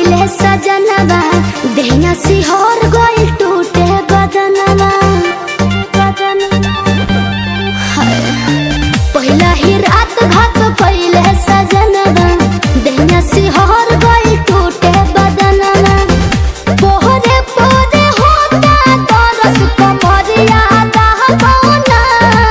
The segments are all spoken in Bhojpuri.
कोइले सजनवा देहिया सिहर गइल टूटे बदनवा पहिला ही रात घात कोइले सजनवा देहिया सिहर गइल टूटे बदनवा पोहरे पोरे होता दर्द कमरिया दहबौना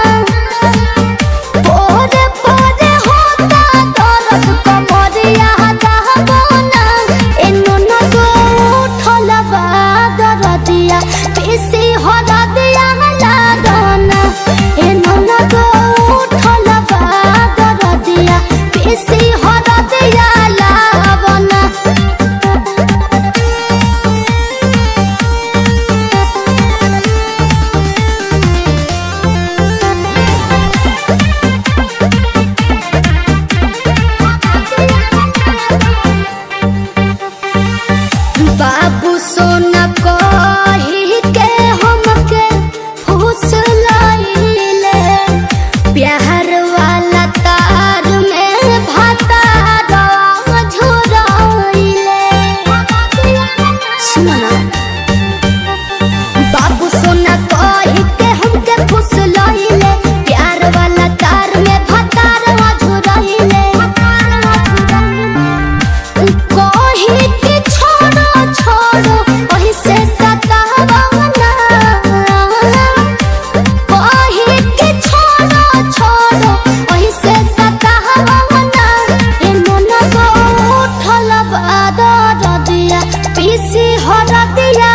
पोहरे पोरे होता दर्द कमरिया दहबौना एनो न गो उठल बा दरदिया पीसी हरदिया लागना एनो न गो उठल बा दरदिया पीसी हरदिया लागना बाबू सोना कही के हमके फुसलाइले प्यार वाला तार में भातारा झुराइले सुना बाबू सोना कही के हमके फुसलाइले प्यार वाला तार में भातारा झुराइले कही के छोड़ो छोड़ो वही से सतावना कही के छोड़ो छोड़ो वही से सतावना एनो न गो उठल बा दरदिया पीसी हरदिया